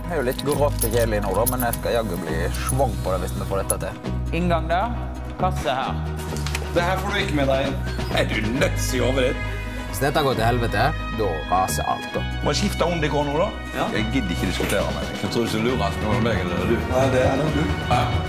Det er jo litt grått og kjedelig nå, da, men jeg skal jaggu bli svang på det hvis vi får dette til. Inngang der, kasse her. Det her får du ikke med deg inn. Er du nødt i hodet ditt? Hvis dette går til helvete, da raser alt da. Må jeg skifte om det går nå da? Ja. Jeg gidder ikke diskutere med deg. Jeg tror du skal lure meg eller du. Nei, det er nok du. Ja.